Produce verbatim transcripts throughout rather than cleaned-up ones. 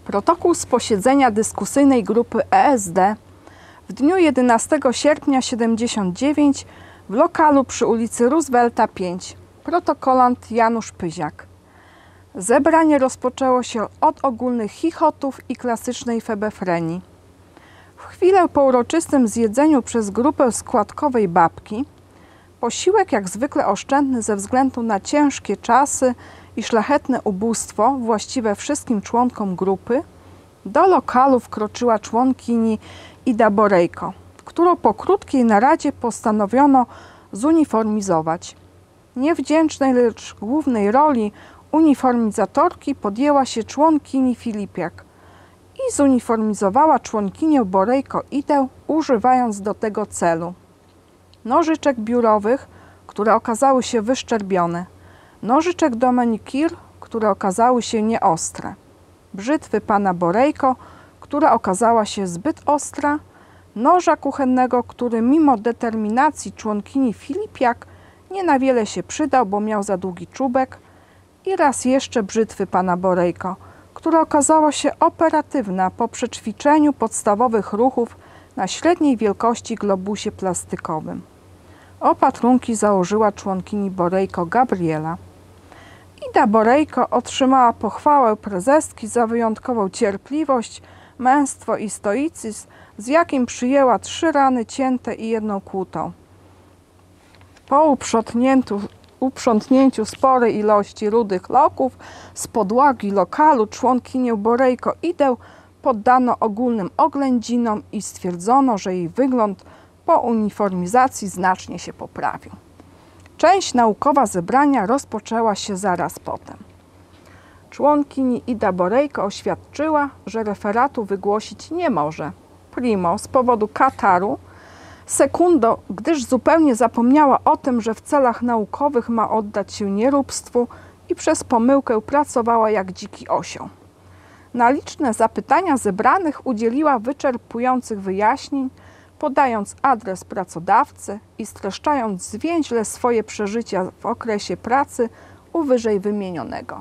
Protokół z posiedzenia dyskusyjnej grupy E S D w dniu jedenastego sierpnia tysiąc dziewięćset siedemdziesiątego dziewiątego w lokalu przy ulicy Roosevelta pięć. Protokolant Janusz Pyziak. Zebranie rozpoczęło się od ogólnych chichotów i klasycznej febefrenii. W chwilę po uroczystym zjedzeniu przez grupę składkowej babki, posiłek jak zwykle oszczędny ze względu na ciężkie czasy i szlachetne ubóstwo właściwe wszystkim członkom grupy, do lokalu wkroczyła członkini Ida Borejko, którą po krótkiej naradzie postanowiono zuniformizować. Niewdzięcznej, lecz głównej roli uniformizatorki podjęła się członkini Filipiak i zuniformizowała członkinię Borejko Idę, używając do tego celu nożyczek biurowych, które okazały się wyszczerbione, nożyczek do manikir, które okazały się nieostre, brzytwy pana Borejko, która okazała się zbyt ostra, noża kuchennego, który mimo determinacji członkini Filipiak nie na wiele się przydał, bo miał za długi czubek, i raz jeszcze brzytwy pana Borejko, która okazała się operatywna po przećwiczeniu podstawowych ruchów na średniej wielkości globusie plastykowym. Opatrunki założyła członkini Borejko Gabriela. Ida Borejko otrzymała pochwałę prezeski za wyjątkową cierpliwość, męstwo i stoicyzm, z jakim przyjęła trzy rany cięte i jedną kłutą. Po uprzątnięciu, uprzątnięciu sporej ilości rudych loków z podłogi lokalu członkinię Borejko Idę poddano ogólnym oględzinom i stwierdzono, że jej wygląd po uniformizacji znacznie się poprawił. Część naukowa zebrania rozpoczęła się zaraz potem. Członkini Ida Borejko oświadczyła, że referatu wygłosić nie może. Primo, z powodu kataru, sekundo, gdyż zupełnie zapomniała o tym, że w celach naukowych ma oddać się nieróbstwu i przez pomyłkę pracowała jak dziki osioł. Na liczne zapytania zebranych udzieliła wyczerpujących wyjaśnień, podając adres pracodawcy i streszczając zwięźle swoje przeżycia w okresie pracy u wyżej wymienionego.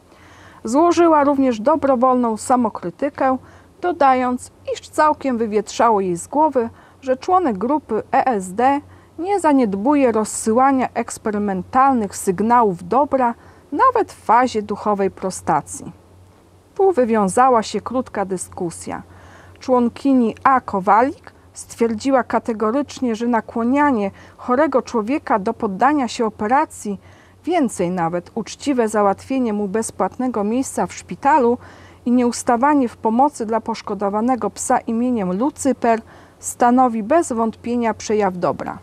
Złożyła również dobrowolną samokrytykę, dodając, iż całkiem wywietrzało jej z głowy, że członek grupy E S D nie zaniedbuje rozsyłania eksperymentalnych sygnałów dobra nawet w fazie duchowej prostacji. Tu wywiązała się krótka dyskusja. Członkini A. Kowalik stwierdziła kategorycznie, że nakłanianie chorego człowieka do poddania się operacji, więcej nawet uczciwe załatwienie mu bezpłatnego miejsca w szpitalu i nieustawanie w pomocy dla poszkodowanego psa imieniem Lucyper stanowi bez wątpienia przejaw dobra.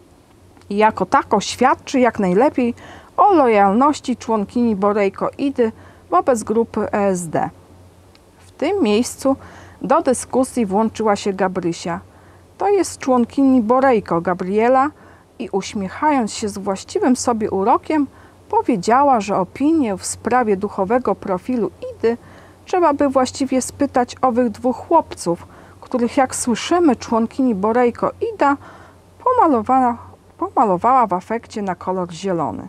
I jako tako świadczy jak najlepiej o lojalności członkini Borejko Idy wobec grupy E S D. W tym miejscu do dyskusji włączyła się Gabrysia. To jest członkini Borejko Gabriela i uśmiechając się z właściwym sobie urokiem powiedziała, że opinię w sprawie duchowego profilu Idy trzeba by właściwie spytać owych dwóch chłopców, których jak słyszymy członkini Borejko Ida pomalowała, pomalowała w afekcie na kolor zielony.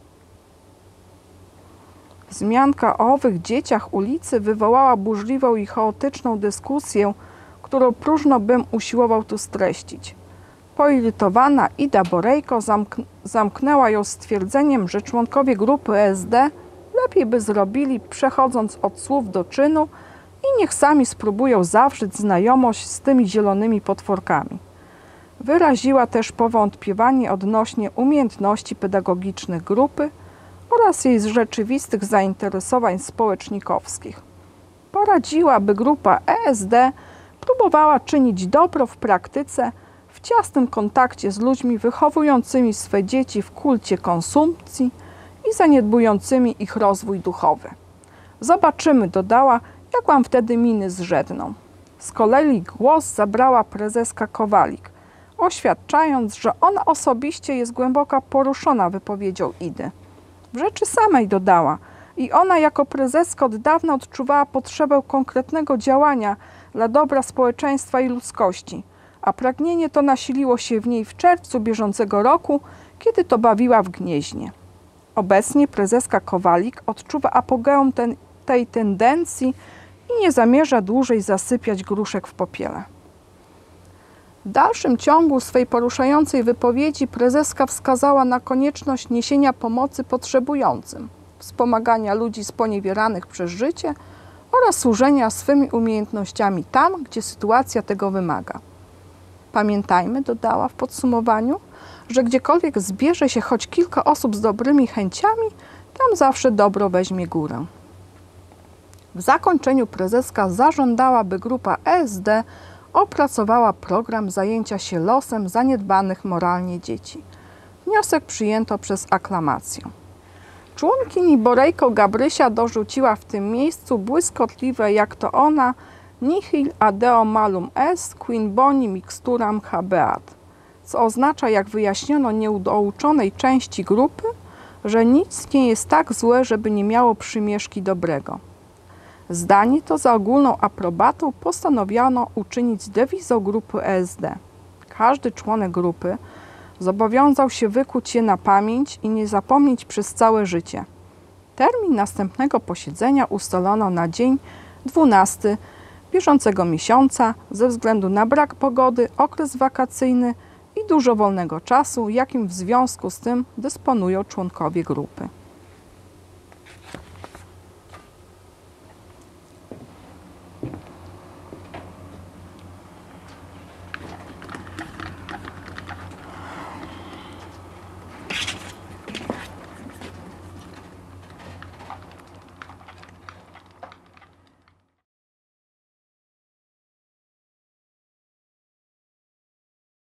Wzmianka o owych dzieciach ulicy wywołała burzliwą i chaotyczną dyskusję, którą próżno bym usiłował tu streścić. Poirytowana Ida Borejko zamk zamknęła ją stwierdzeniem, że członkowie grupy E S D lepiej by zrobili, przechodząc od słów do czynu, i niech sami spróbują zawrzeć znajomość z tymi zielonymi potworkami. Wyraziła też powątpiewanie odnośnie umiejętności pedagogicznych grupy oraz jej rzeczywistych zainteresowań społecznikowskich. Poradziła, by grupa E S D próbowała czynić dobro w praktyce w ciasnym kontakcie z ludźmi wychowującymi swe dzieci w kulcie konsumpcji i zaniedbującymi ich rozwój duchowy. Zobaczymy, dodała, jak wam wtedy miny zrzedną. Z kolei głos zabrała prezeska Kowalik, oświadczając, że ona osobiście jest głęboko poruszona wypowiedzią Idy. W rzeczy samej dodała, i ona jako prezeska od dawna odczuwała potrzebę konkretnego działania dla dobra społeczeństwa i ludzkości, a pragnienie to nasiliło się w niej w czerwcu bieżącego roku, kiedy to bawiła w Gnieźnie. Obecnie prezeska Kowalik odczuwa apogeum ten, tej tendencji i i nie zamierza dłużej zasypiać gruszek w popiele. W dalszym ciągu swej poruszającej wypowiedzi prezeska wskazała na konieczność niesienia pomocy potrzebującym, wspomagania ludzi sponiewieranych przez życie oraz służenia swymi umiejętnościami tam, gdzie sytuacja tego wymaga. Pamiętajmy, dodała w podsumowaniu, że gdziekolwiek zbierze się choć kilka osób z dobrymi chęciami, tam zawsze dobro weźmie górę. W zakończeniu prezeska zażądała, by grupa E S D opracowała program zajęcia się losem zaniedbanych moralnie dzieci. Wniosek przyjęto przez aklamację. Członkini Borejko Gabrysia dorzuciła w tym miejscu błyskotliwe jak to ona nihil adeo malum est quin boni mixturam habeat, co oznacza, jak wyjaśniono nieudouczonej części grupy, że nic nie jest tak złe, żeby nie miało przymieszki dobrego. Zdanie to za ogólną aprobatą postanowiono uczynić dewizą grupy E S D. Każdy członek grupy zobowiązał się wykuć je na pamięć i nie zapomnieć przez całe życie. Termin następnego posiedzenia ustalono na dzień dwunasty bieżącego miesiąca ze względu na brak pogody, okres wakacyjny i dużo wolnego czasu, jakim w związku z tym dysponują członkowie grupy.